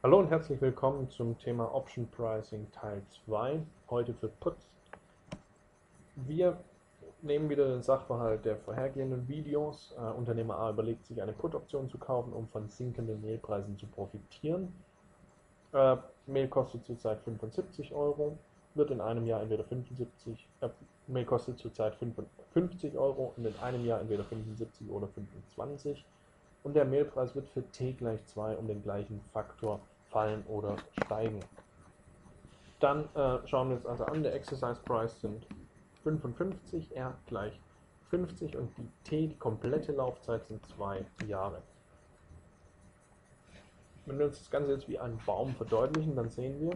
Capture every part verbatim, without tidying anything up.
Hallo und herzlich willkommen zum Thema Option Pricing Teil zwei, heute für Puts. Wir nehmen wieder den Sachverhalt der vorhergehenden Videos. Äh, Unternehmer A überlegt sich eine Put-Option zu kaufen, um von sinkenden Mehlpreisen zu profitieren. Äh, Mehl kostet zurzeit fünfundsiebzig Euro, wird in einem Jahr entweder fünfundsiebzig, äh, Mehl kostet zurzeit fünfundfünfzig Euro und in einem Jahr entweder fünfundsiebzig oder fünfundzwanzig. Und der Mehlpreis wird für t gleich zwei um den gleichen Faktor fallen oder steigen. Dann äh, schauen wir uns also an, der Exercise Price sind fünfundfünfzig, R gleich fünfzig und die t, die komplette Laufzeit, sind zwei Jahre. Wenn wir uns das Ganze jetzt wie einen Baum verdeutlichen, dann sehen wir,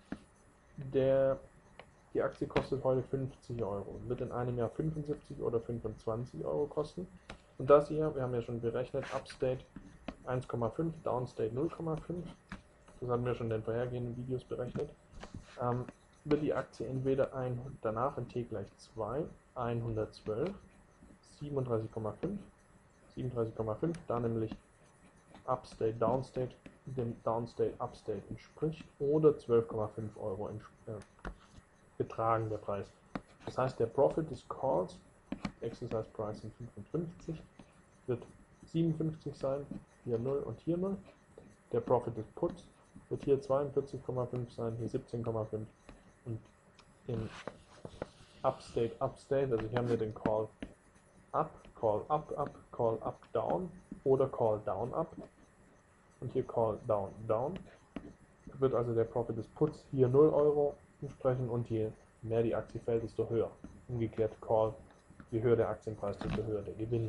der, die Aktie kostet heute fünfzig Euro, wird in einem Jahr fünfundsiebzig oder fünfundzwanzig Euro kosten. Und das hier, wir haben ja schon berechnet, Upstate eins Komma fünf, Downstate null Komma fünf, das haben wir schon in den vorhergehenden Videos berechnet, ähm, wird die Aktie entweder ein, danach in t gleich zwei, hundertzwölf, siebenunddreißig Komma fünf, siebenunddreißig Komma fünf, da nämlich Upstate, Downstate dem Downstate, Upstate entspricht, oder zwölf Komma fünf Euro äh, betragen der Preis. Das heißt, der Profit des Calls, Exercise Price sind fünfundfünfzig, wird siebenundfünfzig sein, hier null und hier null. Der Profit des Puts wird hier zweiundvierzig Komma fünf sein, hier siebzehn Komma fünf und im Upstate, Upstate, also hier haben wir den Call Up, Call Up, Up, Call Up, Down oder Call Down, Up und hier Call Down, Down. Wird also der Profit des Puts hier null Euro entsprechen und je mehr die Aktie fällt, desto höher. Umgekehrt Call, je höher der Aktienpreis, desto höher der Gewinn.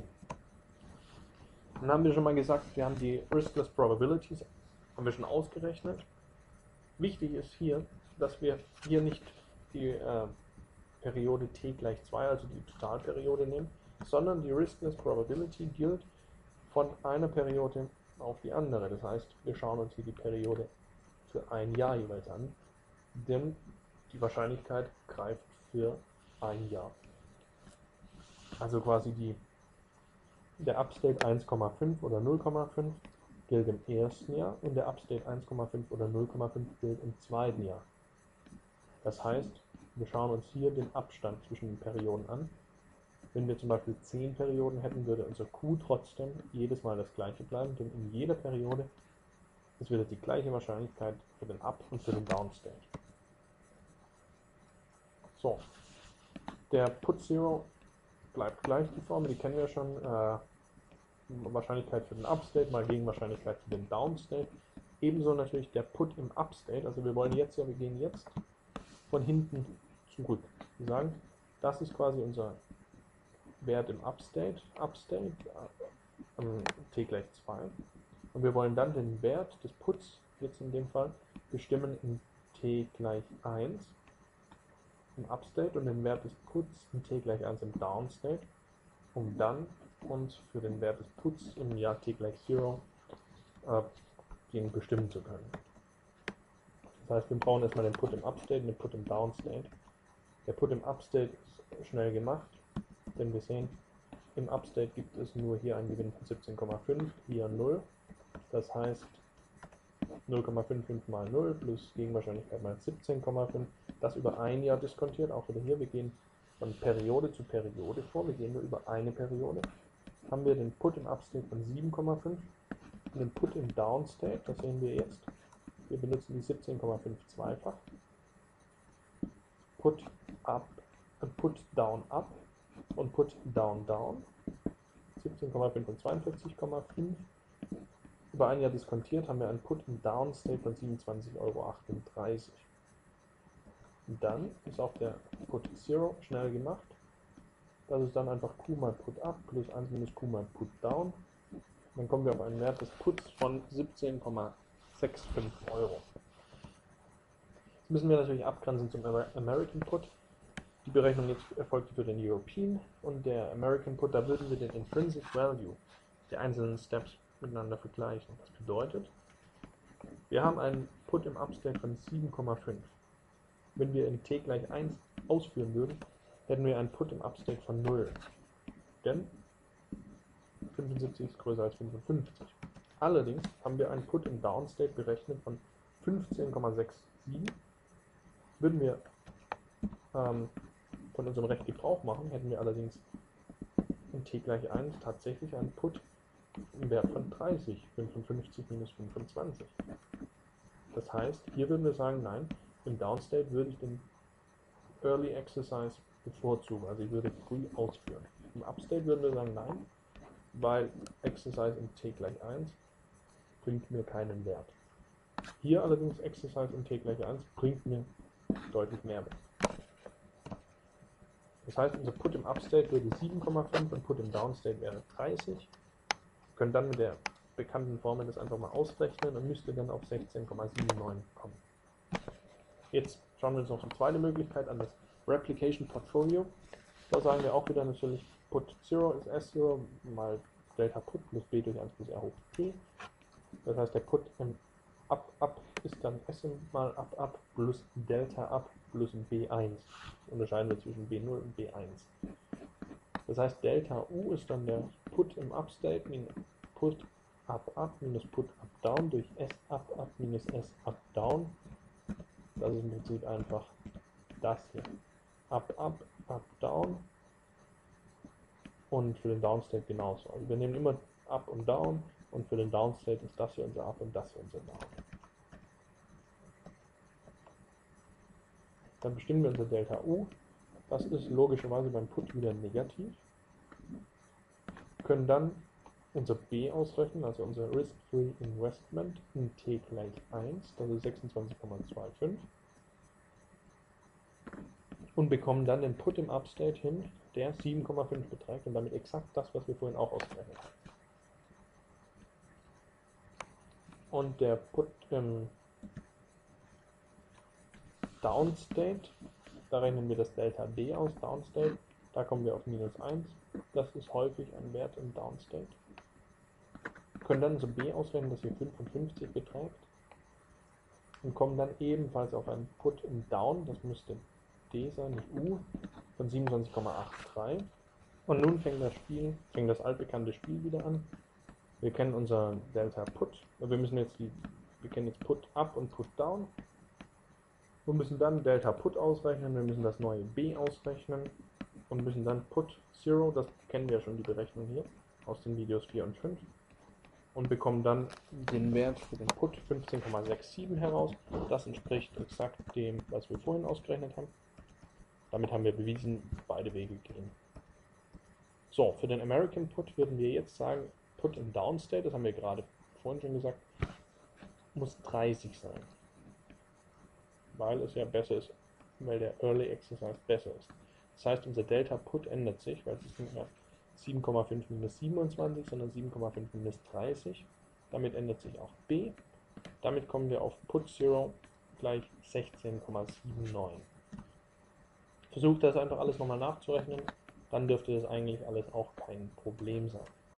Dann haben wir schon mal gesagt, wir haben die Riskless Probabilities, haben wir schon ausgerechnet. Wichtig ist hier, dass wir hier nicht die äh, Periode t gleich zwei, also die Totalperiode nehmen, sondern die Riskless Probability gilt von einer Periode auf die andere. Das heißt, wir schauen uns hier die Periode für ein Jahr jeweils an, denn die Wahrscheinlichkeit greift für ein Jahr. Also quasi die, der Upstate eins Komma fünf oder null Komma fünf gilt im ersten Jahr und der Upstate eins Komma fünf oder null Komma fünf gilt im zweiten Jahr. Das heißt, wir schauen uns hier den Abstand zwischen den Perioden an. Wenn wir zum Beispiel zehn Perioden hätten, würde unser Q trotzdem jedes Mal das gleiche bleiben, denn in jeder Periode ist wieder die gleiche Wahrscheinlichkeit für den Up- und für den Downstate. So, der Put Zero bleibt gleich, die Formel, die kennen wir schon. Äh, Wahrscheinlichkeit für den Upstate mal Gegenwahrscheinlichkeit für den Downstate. Ebenso natürlich der Put im Upstate, also wir wollen jetzt ja, wir gehen jetzt von hinten zurück. Wir sagen, das ist quasi unser Wert im Upstate, Upstate, äh, t gleich zwei. Und wir wollen dann den Wert des Puts, jetzt in dem Fall, bestimmen in t gleich eins im Upstate und den Wert des Puts in t gleich eins im Downstate, um dann uns für den Wert des Puts im Jahr t gleich null äh, bestimmen zu können. Das heißt, wir brauchen erstmal den Put im Upstate und den Put im Downstate. Der Put im Upstate ist schnell gemacht, denn wir sehen, im Upstate gibt es nur hier einen Gewinn von siebzehn Komma fünf, hier null. Das heißt, null Komma fünfundfünfzig mal null plus Gegenwahrscheinlichkeit mal siebzehn Komma fünf. Das über ein Jahr diskontiert, auch wieder hier, wir gehen von Periode zu Periode vor, wir gehen nur über eine Periode. Haben wir den Put im Upstate von sieben Komma fünf und den Put im Downstate, das sehen wir jetzt. Wir benutzen die siebzehn Komma fünf zweifach. Put up, äh, Put down up und Put down down. siebzehn Komma fünf und zweiundvierzig Komma fünf. Über ein Jahr diskontiert haben wir einen Put im Downstate von siebenundzwanzig Euro achtunddreißig. Und dann ist auch der Put Zero schnell gemacht. Das ist dann einfach Q mal Put Up plus eins minus Q mal Put Down. Dann kommen wir auf einen Wert des Puts von siebzehn Komma fünfundsechzig Euro. Jetzt müssen wir natürlich abgrenzen zum American Put. Die Berechnung jetzt erfolgt für den European und der American Put, da würden wir den Intrinsic Value der einzelnen Steps miteinander vergleichen. Das bedeutet, wir haben einen Put im Upstate von sieben Komma fünf. Wenn wir in t gleich eins ausführen würden, hätten wir einen Put im Upstate von null. Denn fünfundsiebzig ist größer als fünfundfünfzig. Allerdings haben wir einen Put im Downstate berechnet von fünfzehn Komma siebenundsechzig. Würden wir ähm, von unserem Recht Gebrauch machen, hätten wir allerdings in t gleich eins tatsächlich einen Put im Wert von dreißig, fünfundfünfzig minus fünfundzwanzig. Das heißt, hier würden wir sagen, nein, im Downstate würde ich den Early Exercise bevorzugen, also ich würde früh ausführen. Im Upstate würden wir sagen, nein, weil Exercise in t gleich eins bringt mir keinen Wert. Hier allerdings Exercise in t gleich eins bringt mir deutlich mehr Wert. Das heißt, unser Put im Upstate würde sieben Komma fünf und Put im Downstate wäre dreißig. Wir können dann mit der bekannten Formel das einfach mal ausrechnen und müsste dann auf sechzehn Komma neunundsiebzig kommen. Jetzt schauen wir uns noch die zweite Möglichkeit an, das Replication Portfolio. Da sagen wir auch wieder natürlich, Put null ist S null mal Delta Put plus B durch eins plus R hoch P. Das heißt, der Put im Up Up ist dann S mal Up Up plus Delta Up plus B eins. Unterscheiden wir zwischen B null und B eins. Das heißt, Delta U ist dann der Put im Upstate minus Put Up Up minus Put Up Down durch S Up Up minus S Up Down. Das ist im Prinzip einfach das hier. Up Up Up Down. Und für den Downstate genauso. Also wir nehmen immer Up und Down und für den Downstate ist das hier unser Up und das hier unser Down. Dann bestimmen wir unser Delta U. Das ist logischerweise beim Put wieder negativ. Können dann unser B ausrechnen, also unser Risk-Free Investment in t gleich eins, das ist sechsundzwanzig Komma fünfundzwanzig. Und bekommen dann den Put im Upstate hin, der sieben Komma fünf beträgt und damit exakt das, was wir vorhin auch ausgerechnet haben. Und der Put im Downstate, da rechnen wir das Delta D aus, Downstate, da kommen wir auf minus eins, das ist häufig ein Wert im Downstate. Wir können dann so B ausrechnen, das hier fünfundfünfzig beträgt und kommen dann ebenfalls auf einen Put im Down, das müsste D sein, nicht U, von siebenundzwanzig Komma dreiundachtzig. Und nun fängt das Spiel, fängt das altbekannte Spiel wieder an. Wir kennen unser Delta Put, wir müssen jetzt die, wir kennen jetzt Put Up und Put Down. Wir müssen dann Delta Put ausrechnen, wir müssen das neue B ausrechnen und müssen dann Put null, das kennen wir ja schon die Berechnung hier aus den Videos vier und fünf, und bekommen dann den Wert für den Put fünfzehn Komma siebenundsechzig heraus. Das entspricht exakt dem, was wir vorhin ausgerechnet haben. Damit haben wir bewiesen, beide Wege gehen. So, für den American Put würden wir jetzt sagen, Put im Downstate, das haben wir gerade vorhin schon gesagt, muss dreißig sein. Weil es ja besser ist, weil der Early Exercise besser ist. Das heißt, unser Delta Put ändert sich, weil es ist nicht mehr sieben Komma fünf minus siebenundzwanzig, sondern sieben Komma fünf minus dreißig. Damit ändert sich auch B. Damit kommen wir auf Put null gleich sechzehn Komma neunundsiebzig. Versucht das einfach alles nochmal nachzurechnen, dann dürfte das eigentlich alles auch kein Problem sein.